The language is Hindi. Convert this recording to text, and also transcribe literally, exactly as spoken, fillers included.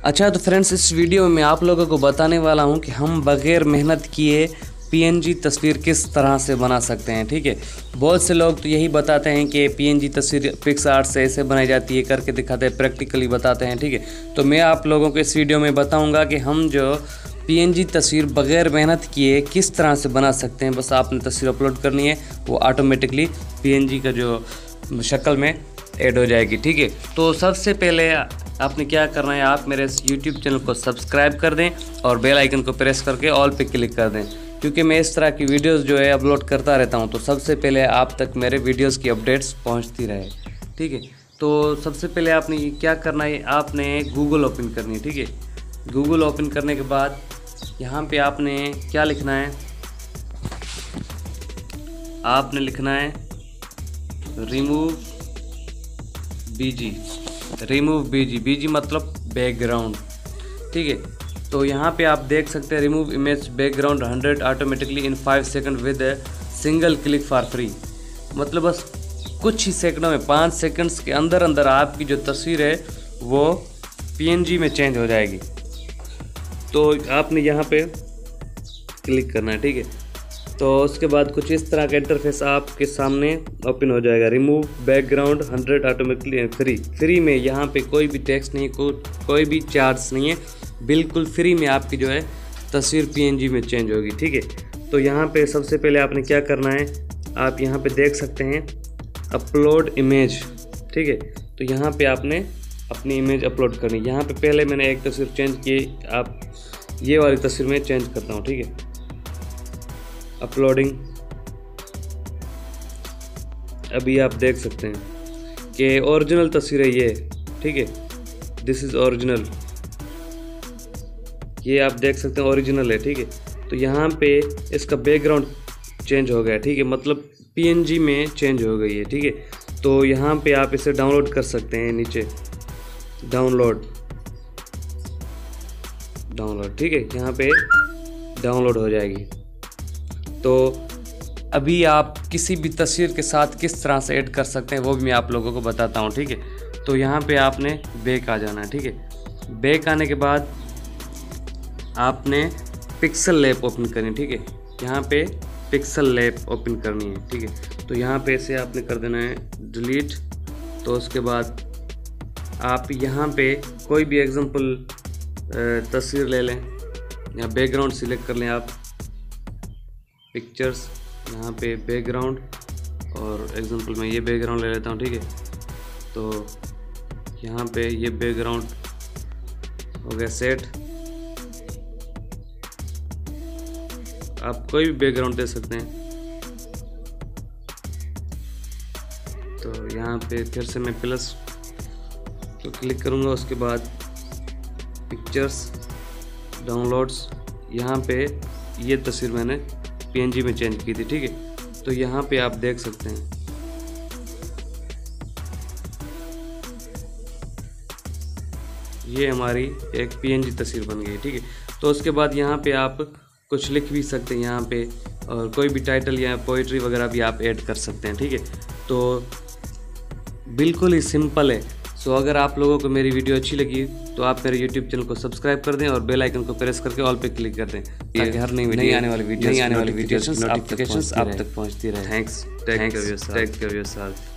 अच्छा तो फ्रेंड्स, इस वीडियो में आप लोगों को बताने वाला हूं कि हम बग़ैर मेहनत किए पीएनजी तस्वीर किस तरह से बना सकते हैं। ठीक है, बहुत से लोग तो यही बताते हैं कि पीएनजी तस्वीर पिक्सआर्ट से ऐसे बनाई जाती है, करके दिखाते हैं, प्रैक्टिकली बताते हैं। ठीक है, तो मैं आप लोगों को इस वीडियो में बताऊंगा कि हम जो पीएनजी तस्वीर बग़ैर मेहनत किए किस तरह से बना सकते हैं। बस आपने तस्वीर अपलोड करनी है, वो ऑटोमेटिकली पीएनजी का जो शक्ल में ऐड हो जाएगी। ठीक है, तो सबसे पहले आपने क्या करना है, आप मेरे इस यूट्यूब चैनल को सब्सक्राइब कर दें और बेल आइकन को प्रेस करके ऑल पे क्लिक कर दें, क्योंकि मैं इस तरह की वीडियोस जो है अपलोड करता रहता हूं, तो सबसे पहले आप तक मेरे वीडियोस की अपडेट्स पहुंचती रहे। ठीक है, तो सबसे पहले आपने क्या करना है, आपने गूगल ओपन करनी है। ठीक है, गूगल ओपन करने के बाद यहाँ पे आपने क्या लिखना है, आपने लिखना है रिमूव बीजी, रिमूव बीजी, बीजी मतलब बैकग्राउंड। ठीक है, तो यहाँ पे आप देख सकते हैं remove image background hundred automatically in five second with a single click for free. मतलब बस कुछ ही सेकंडों में, पाँच सेकंड्स के अंदर अंदर आपकी जो तस्वीर है वो पीएनजी में चेंज हो जाएगी। तो आपने यहाँ पे क्लिक करना है। ठीक है, तो उसके बाद कुछ इस तरह का इंटरफेस आपके सामने ओपन हो जाएगा। Remove background hundred automatically free, free में यहाँ पे कोई भी टैक्स नहीं, को, कोई भी चार्ज नहीं है, बिल्कुल फ्री में आपकी जो है तस्वीर पीएनजी में चेंज होगी। ठीक है, तो यहाँ पे सबसे पहले आपने क्या करना है, आप यहाँ पे देख सकते हैं अपलोड इमेज। ठीक है, तो यहाँ पे आपने अपनी इमेज अपलोड करनी। यहाँ पे पहले मैंने एक तस्वीर चेंज की, आप ये वाली तस्वीर में चेंज करता हूँ। ठीक है, अपलोडिंग, अभी आप देख सकते हैं कि ओरिजिनल तस्वीर है ये। ठीक है, दिस इज़ ओरिजिनल, ये आप देख सकते हैं ओरिजिनल है। ठीक है, तो यहाँ पे इसका बैकग्राउंड चेंज हो गया। ठीक है, मतलब पीएनजी में चेंज हो गई है। ठीक है, तो यहाँ पे आप इसे डाउनलोड कर सकते हैं, नीचे डाउनलोड, डाउनलोड। ठीक है, यहाँ पे डाउनलोड हो जाएगी। तो अभी आप किसी भी तस्वीर के साथ किस तरह से ऐड कर सकते हैं वो भी मैं आप लोगों को बताता हूँ। ठीक है, तो यहाँ पे आपने बैक आ जाना है। ठीक है, बैक आने के बाद आपने पिक्सल लैब ओपन करनी है। ठीक है, यहाँ पे पिक्सल लैब ओपन करनी है। ठीक है, तो यहाँ पे इसे आपने कर देना है डिलीट। तो उसके बाद आप यहाँ पे कोई भी एग्जांपल तस्वीर ले लें या बैकग्राउंड सिलेक्ट कर लें आप, पिक्चर्स, यहाँ पे बैकग्राउंड, और एग्जांपल मैं ये बैकग्राउंड ले लेता हूँ। ठीक है, तो यहाँ पे ये बैकग्राउंड हो गया सेट। आप कोई भी बैकग्राउंड दे सकते हैं। तो यहाँ पे फिर से मैं प्लस तो क्लिक करूँगा, उसके बाद पिक्चर्स, डाउनलोड्स, यहाँ पे ये तस्वीर मैंने पीएनजी में चेंज की थी। ठीक है, तो यहाँ पे आप देख सकते हैं ये हमारी एक पीएनजी तस्वीर बन गई। ठीक है, तो उसके बाद यहाँ पे आप कुछ लिख भी सकते हैं यहाँ पे, और कोई भी टाइटल या पोइट्री वगैरह भी आप ऐड कर सकते हैं। ठीक है, तो बिल्कुल ही सिंपल है। सो अगर आप लोगों को मेरी वीडियो अच्छी लगी तो आप मेरे यूट्यूब चैनल को सब्सक्राइब कर दें और बेल आइकन को प्रेस करके ऑल पे क्लिक कर दें, ताकि हर नई नहीं आने वाली वीडियो, नहीं आने वाली वीडियोस नोटिफिकेशंस आप तक पहुंचती रहे। Thanks, take care yourself.